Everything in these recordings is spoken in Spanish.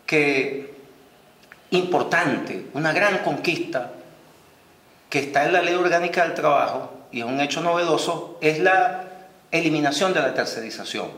que importante, una gran conquista que está en la Ley Orgánica del Trabajo, y es un hecho novedoso, es la eliminación de la tercerización.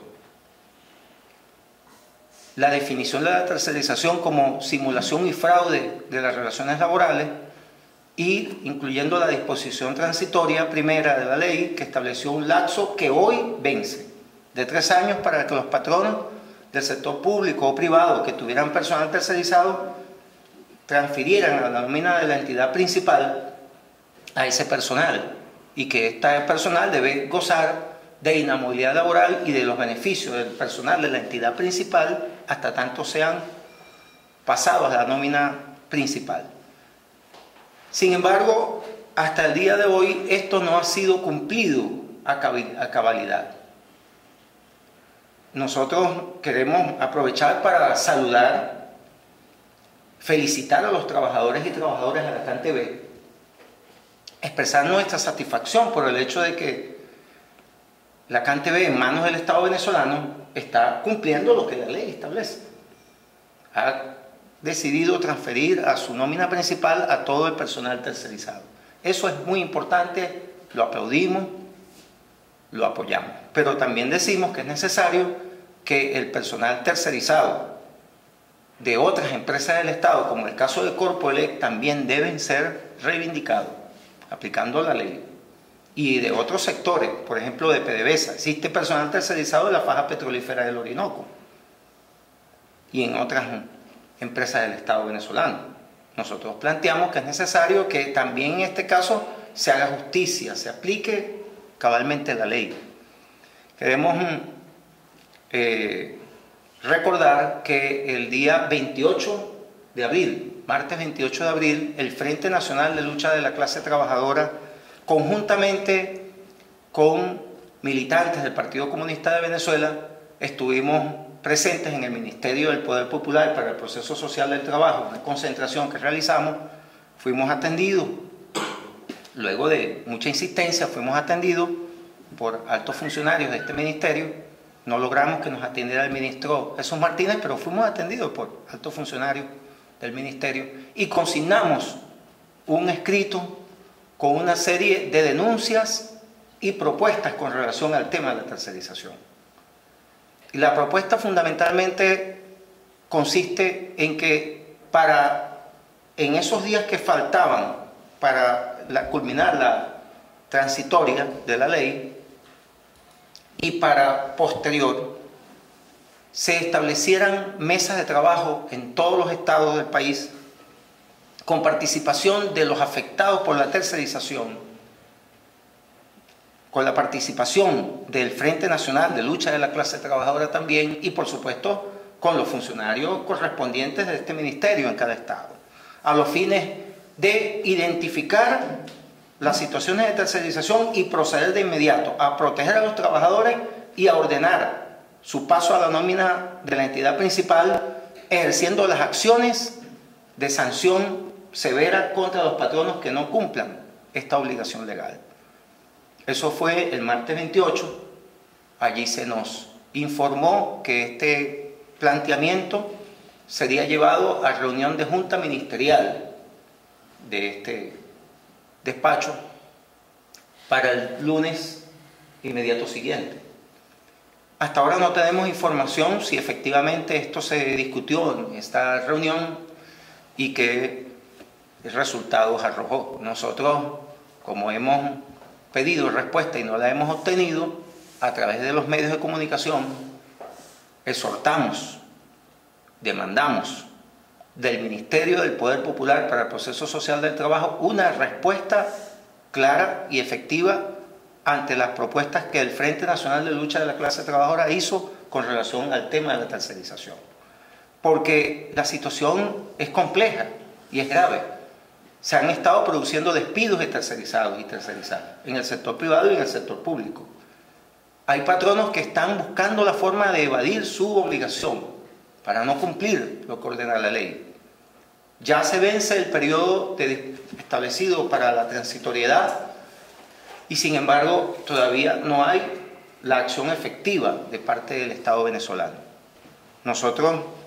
La definición de la tercerización como simulación y fraude de las relaciones laborales, y incluyendo la disposición transitoria primera de la ley que estableció un lapso que hoy vence, de 3 años, para que los patronos del sector público o privado que tuvieran personal tercerizado transfirieran a la nómina de la entidad principal a ese personal, y que este personal debe gozar de inamovilidad laboral y de los beneficios del personal de la entidad principal hasta tanto sean pasados a la nómina principal. Sin embargo, hasta el día de hoy esto no ha sido cumplido a cabalidad. Nosotros queremos aprovechar para saludar, felicitar a los trabajadores y trabajadoras de la CanTV, expresar nuestra satisfacción por el hecho de que la CanTV en manos del Estado venezolano está cumpliendo lo que la ley establece. Ha decidido transferir a su nómina principal a todo el personal tercerizado. Eso es muy importante, lo aplaudimos, lo apoyamos. Pero también decimos que es necesario que el personal tercerizado de otras empresas del Estado, como el caso de Corpoelec, también deben ser reivindicados, aplicando la ley. Y de otros sectores, por ejemplo de PDVSA, existe personal tercerizado de la faja petrolífera del Orinoco y en otras empresas del Estado venezolano. Nosotros planteamos que es necesario que también en este caso se haga justicia, se aplique cabalmente la ley. Queremos recordar que el día 28 de abril, martes 28 de abril, el Frente Nacional de Lucha de la Clase Trabajadora, conjuntamente con militantes del Partido Comunista de Venezuela, estuvimos presentes en el Ministerio del Poder Popular para el Proceso Social del Trabajo, una concentración que realizamos. Fuimos atendidos, luego de mucha insistencia, fuimos atendidos por altos funcionarios de este ministerio. No logramos que nos atendiera el ministro Jesús Martínez, pero fuimos atendidos por altos funcionarios del ministerio y consignamos un escrito con una serie de denuncias y propuestas con relación al tema de la tercerización. Y la propuesta fundamentalmente consiste en que en esos días que faltaban para culminar la transitoria de la ley y para posterior, se establecieran mesas de trabajo en todos los estados del país con participación de los afectados por la tercerización, con la participación del Frente Nacional de Lucha de la Clase Trabajadora también, y por supuesto con los funcionarios correspondientes de este ministerio en cada estado, a los fines de identificar las situaciones de tercerización y proceder de inmediato a proteger a los trabajadores y a ordenar su paso a la nómina de la entidad principal, ejerciendo las acciones de sanción severa contra los patronos que no cumplan esta obligación legal. Eso fue el martes 28. Allí se nos informó que este planteamiento sería llevado a reunión de junta ministerial de este despacho para el lunes inmediato siguiente. Hasta ahora no tenemos información si efectivamente esto se discutió en esta reunión y qué resultados arrojó. Nosotros, como hemos pedido respuesta y no la hemos obtenido, a través de los medios de comunicación, exhortamos, demandamos del Ministerio del Poder Popular para el Proceso Social del Trabajo una respuesta clara y efectiva ante las propuestas que el Frente Nacional de Lucha de la Clase Trabajadora hizo con relación al tema de la tercerización. Porque la situación es compleja y es grave. Se han estado produciendo despidos de tercerizados y tercerizadas en el sector privado y en el sector público. Hay patronos que están buscando la forma de evadir su obligación para no cumplir lo que ordena la ley. Ya se vence el periodo establecido para la transitoriedad y sin embargo todavía no hay la acción efectiva de parte del Estado venezolano. Nosotros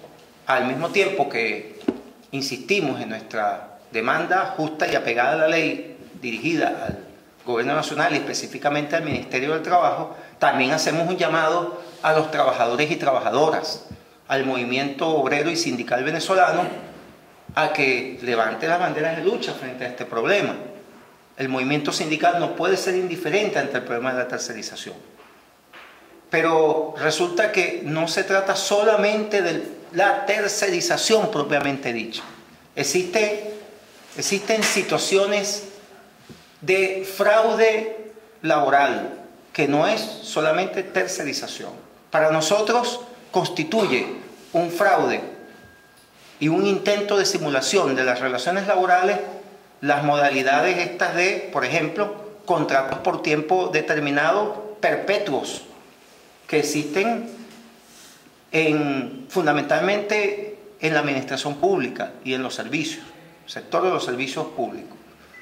al mismo tiempo que insistimos en nuestra demanda justa y apegada a la ley dirigida al Gobierno Nacional y específicamente al Ministerio del Trabajo, también hacemos un llamado a los trabajadores y trabajadoras, al movimiento obrero y sindical venezolano, a que levante las banderas de lucha frente a este problema. El movimiento sindical no puede ser indiferente ante el problema de la tercerización. Pero resulta que no se trata solamente de la tercerización propiamente dicha. Existen situaciones de fraude laboral, que no es solamente tercerización. Para nosotros constituye un fraude y un intento de simulación de las relaciones laborales las modalidades estas de, por ejemplo, contratos por tiempo determinado perpetuos, que existen fundamentalmente en la administración pública y en los servicios, sector de los servicios públicos.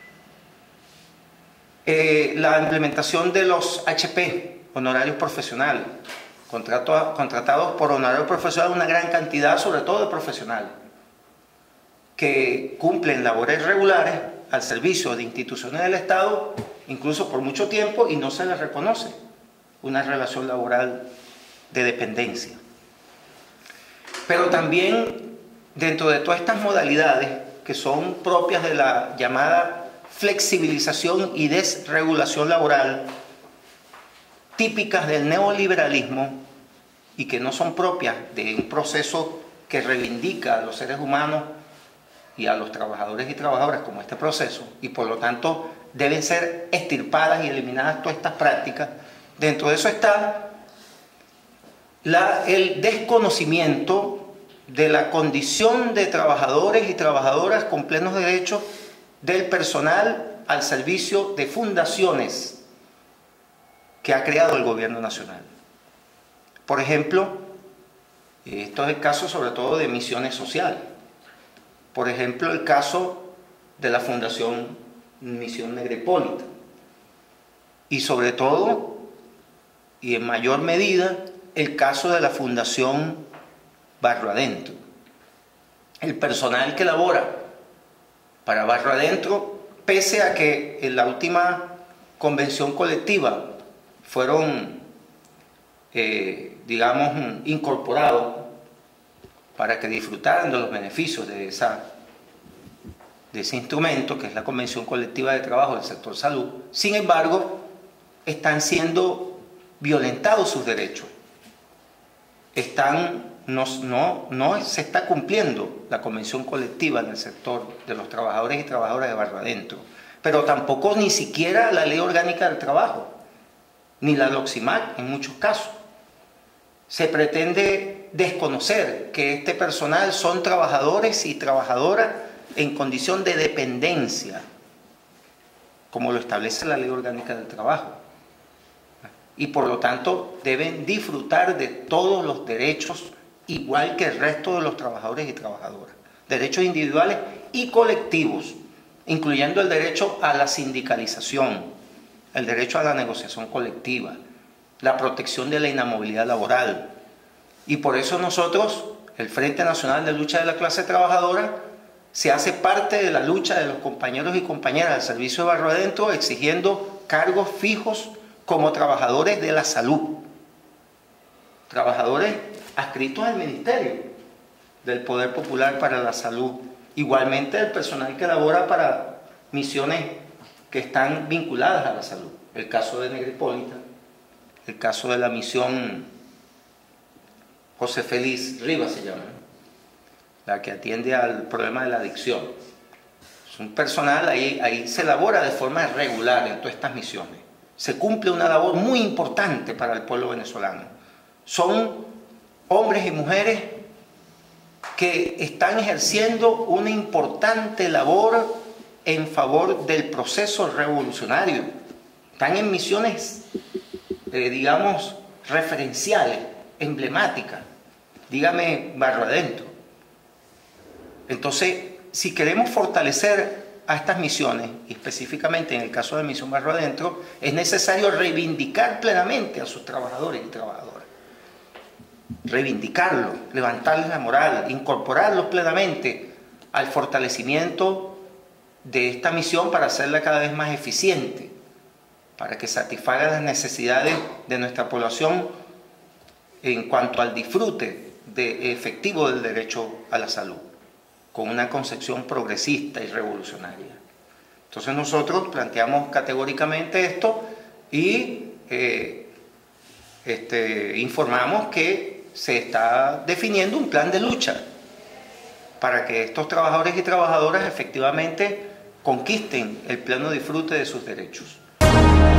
La implementación de los HP, honorarios profesionales, contratados por honorarios profesionales, una gran cantidad, sobre todo de profesionales, que cumplen labores regulares al servicio de instituciones del Estado, incluso por mucho tiempo, y no se les reconoce una relación laboral de dependencia. Pero también, dentro de todas estas modalidades que son propias de la llamada flexibilización y desregulación laboral, típicas del neoliberalismo y que no son propias de un proceso que reivindica a los seres humanos y a los trabajadores y trabajadoras como este proceso, y por lo tanto deben ser extirpadas y eliminadas todas estas prácticas. Dentro de eso está el desconocimiento de la condición de trabajadores y trabajadoras con plenos derechos del personal al servicio de fundaciones que ha creado el Gobierno Nacional. Por ejemplo, esto es el caso sobre todo de misiones sociales. Por ejemplo, el caso de la Fundación Misión Negrepólita. Y sobre todo, y en mayor medida, el caso de la Fundación Barro Adentro. El personal que labora para Barro Adentro, pese a que en la última convención colectiva fueron, incorporados para que disfrutaran de los beneficios de ese instrumento, que es la Convención Colectiva de Trabajo del sector salud. Sin embargo, están siendo violentados sus derechos. No se está cumpliendo la Convención Colectiva en el sector de los trabajadores y trabajadoras de Barro Adentro, pero tampoco ni siquiera la Ley Orgánica del Trabajo, ni la LOXIMAC en muchos casos. Se pretende desconocer que este personal son trabajadores y trabajadoras en condición de dependencia, como lo establece la Ley Orgánica del Trabajo. Y por lo tanto deben disfrutar de todos los derechos igual que el resto de los trabajadores y trabajadoras. Derechos individuales y colectivos, incluyendo el derecho a la sindicalización, el derecho a la negociación colectiva, la protección de la inamovilidad laboral. Y por eso nosotros, el Frente Nacional de Lucha de la Clase Trabajadora, se hace parte de la lucha de los compañeros y compañeras del servicio de Barro Adentro, exigiendo cargos fijos como trabajadores de la salud, trabajadores adscritos al Ministerio del Poder Popular para la Salud, igualmente el personal que labora para misiones que están vinculadas a la salud. El caso de Negrepólita, el caso de la misión José Félix Rivas se llama, la que atiende al problema de la adicción. Es un personal, ahí se labora de forma regular en todas estas misiones. Se cumple una labor muy importante para el pueblo venezolano. Son hombres y mujeres que están ejerciendo una importante labor en favor del proceso revolucionario. Están en misiones, referenciales, emblemáticas. Dígame, Barro Adentro. Entonces, si queremos fortalecer a estas misiones, y específicamente en el caso de Misión Barro Adentro, es necesario reivindicar plenamente a sus trabajadores y trabajadoras. reivindicarlos, levantarles la moral, incorporarlos plenamente al fortalecimiento de esta misión para hacerla cada vez más eficiente, para que satisfaga las necesidades de nuestra población en cuanto al disfrute efectivo del derecho a la salud, con una concepción progresista y revolucionaria. Entonces nosotros planteamos categóricamente esto y informamos que se está definiendo un plan de lucha para que estos trabajadores y trabajadoras efectivamente conquisten el pleno disfrute de sus derechos.